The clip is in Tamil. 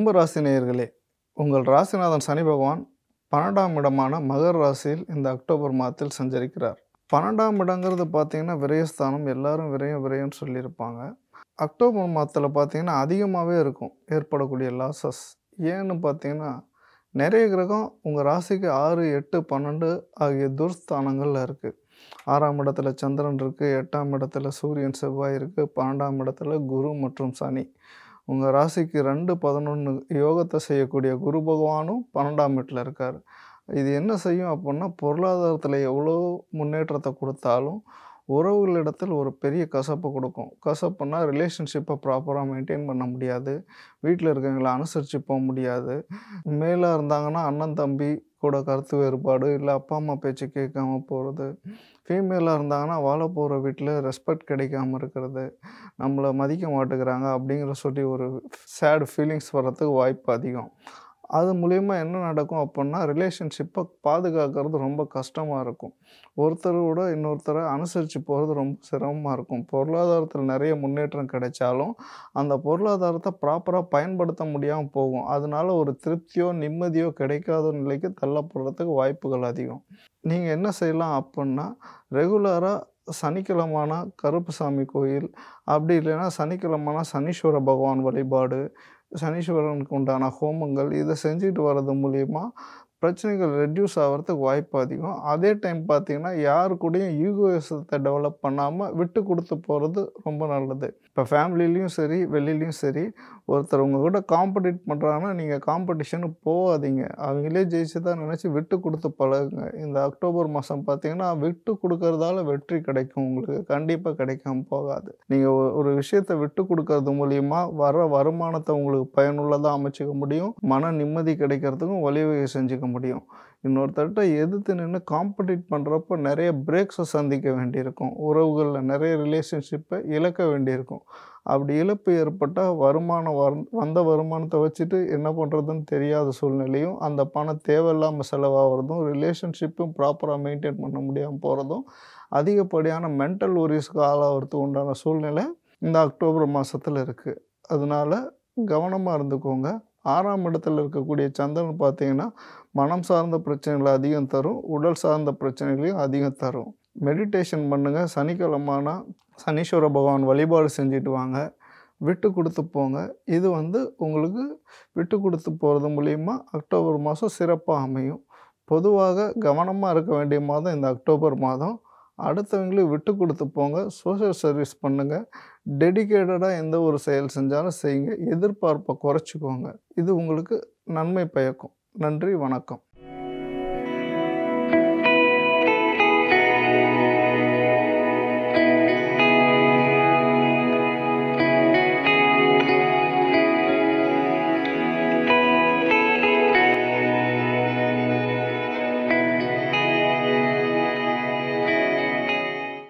கும்பராசி நேயர்களே, உங்கள் ராசிநாதன் சனி பகவான் 12ஆம் இடமான மகர ராசியில் இந்த அக்டோபர் மாதத்தில் சஞ்சரிக்கிறார். 12ஆம் இடங்கிறது பார்த்தீங்கன்னா விரயஸ்தானம். எல்லாரும் விரயம் விரயம்னு சொல்லியிருப்பாங்க. அக்டோபர் மாதத்தில் பார்த்தீங்கன்னா அதிகமாகவே இருக்கும் ஏற்படக்கூடிய லாஸஸ். ஏன்னு பார்த்தீங்கன்னா நிறைய கிரகம் உங்கள் ராசிக்கு 6, 8, 12 ஆகிய துர்ஸ்தானங்களில் இருக்குது. 6ஆம் இடத்துல சந்திரன் இருக்குது, 8ஆம் இடத்துல சூரியன் செவ்வாய் இருக்குது, 12ஆம் இடத்துல குரு மற்றும் சனி. உங்கள் ராசிக்கு 2, 11 யோகத்தை செய்யக்கூடிய குரு பகவானும் 12ஆம் வீட்டில் இருக்கார். இது என்ன செய்யும் அப்படின்னா, பொருளாதாரத்தில் எவ்வளோ முன்னேற்றத்தை கொடுத்தாலும் உறவுகளிடத்தில் ஒரு பெரிய கசப்பை கொடுக்கும். கசப்புன்னா ரிலேஷன்ஷிப்பை ப்ராப்பராக மெயின்டைன் பண்ண முடியாது. வீட்டில் இருக்கவங்கள அனுசரித்து போக முடியாது. மேலாக இருந்தாங்கன்னா அண்ணன் தம்பி கூட கருத்து வேறுபாடு, இல்லை அப்பா அம்மா பேச்சு கேட்காம போகிறது. ஃபீமேலாக இருந்தாங்கன்னா வாழ போகிற வீட்டில் ரெஸ்பெக்ட் கிடைக்காம இருக்கிறது, நம்மளை மதிக்க மாட்டேங்கிறாங்க அப்படிங்கிற சொல்லி ஒரு சேட் ஃபீலிங்ஸ் வர்றதுக்கு வாய்ப்பு அதிகம். அது மூலயமா என்ன நடக்கும் அப்படின்னா, ரிலேஷன்ஷிப்பை பாதுகாக்கிறது ரொம்ப கஷ்டமாக இருக்கும். ஒருத்தரோட இன்னொருத்தரை அனுசரித்து போகிறது ரொம்ப சிரமமாக இருக்கும். பொருளாதாரத்தில் நிறைய முன்னேற்றம் கிடைச்சாலும் அந்த பொருளாதாரத்தை ப்ராப்பராக பயன்படுத்த முடியாமல் போகும். அதனால ஒரு திருப்தியோ நிம்மதியோ கிடைக்காத நிலைக்கு தள்ளப்படுறதுக்கு வாய்ப்புகள் அதிகம். நீங்கள் என்ன செய்யலாம் அப்படின்னா, ரெகுலராக சனிக்கிழமைனா கருப்புசாமி கோயில், அப்படி இல்லைன்னா சனிக்கிழமைனா சனீஸ்வர பகவான் வழிபாடு, சனீஸ்வரனுக்கு உண்டான ஹோமங்கள், இதை செஞ்சுட்டு வர்றது மூலிமா பிரச்சனைகள் ரெட்யூஸ் ஆகிறதுக்கு வாய்ப்பு அதிகம். அதே டைம் பார்த்தீங்கன்னா, யாரு கூடயும் ஈகோயிசத்தை டெவலப் பண்ணாமல் விட்டு கொடுத்து போகிறது ரொம்ப நல்லது. இப்போ ஃபேமிலிலையும் சரி, வெளிலையும் சரி, ஒருத்தர் உங்கள்கிட்ட காம்படிட் பண்ணுறாங்கன்னா நீங்கள் காம்படிஷனுக்கு போகாதீங்க. அவங்களே ஜெயிச்சு தான் நினச்சி விட்டு கொடுத்து பழகுங்க. இந்த அக்டோபர் மாதம் பார்த்தீங்கன்னா, விட்டு கொடுக்கறதால வெற்றி கிடைக்கும். உங்களுக்கு கண்டிப்பாக கிடைக்காம போகாது. நீங்கள் ஒரு விஷயத்தை விட்டு கொடுக்கறது மூலிமா வர வருமானத்தை உங்களுக்கு பயனுள்ளதாக அமைச்சிக்க முடியும். மன நிம்மதி கிடைக்கிறதுக்கும் வழிவகை செஞ்சுக்க முடியும். இன்னொருத்தர்கிட்ட எதிர்த்து நின்று காம்படிட் பண்ணுறப்போ நிறைய பிரேக்ஸை சந்திக்க வேண்டியிருக்கும். உறவுகளில் நிறைய ரிலேஷன்ஷிப்பை இழக்க வேண்டியிருக்கும். அப்படி இழப்பு ஏற்பட்டால் வந்த வருமானத்தை வச்சுட்டு என்ன பண்ணுறதுன்னு தெரியாத சூழ்நிலையும், அந்த பணம் தேவையில்லாமல் செலவாகிறதும், ரிலேஷன்ஷிப்பும் ப்ராப்பராக மெயின்டைன் பண்ண முடியாமல் போகிறதும், அதிகப்படியான மென்டல் ஒரிஸ்க்கு ஆளாகிறதுக்கு உண்டான சூழ்நிலை இந்த அக்டோபர் மாதத்தில் இருக்குது. அதனால கவனமாக இருந்துக்கோங்க. 6ஆம் இடத்துல இருக்கக்கூடிய சந்திரன் பார்த்தீங்கன்னா, மனம் சார்ந்த பிரச்சனைகளை அதிகம் தரும், உடல் சார்ந்த பிரச்சனைகளையும் அதிகம் தரும். மெடிடேஷன் பண்ணுங்கள். சனிக்கிழமைனா சனீஸ்வர பகவான் வழிபாடு செஞ்சுட்டு வாங்க. விட்டு கொடுத்து போங்க. இது உங்களுக்கு விட்டு கொடுத்து போகிறது மூலிமா அக்டோபர் மாதம் சிறப்பாக அமையும். பொதுவாக கவனமாக இருக்க வேண்டிய மாதம் இந்த அக்டோபர் மாதம். அடுத்தவங்களுக்கு விட்டு கொடுத்து போங்க. சோஷியல் சர்வீஸ் பண்ணுங்கள். டெடிகேட்டடாக எந்த ஒரு செயல் செஞ்சாலும் செய்யுங்க. எதிர்பார்ப்பை குறைச்சிக்கோங்க. இது உங்களுக்கு நன்மை பயக்கும். நன்றி, வணக்கம்.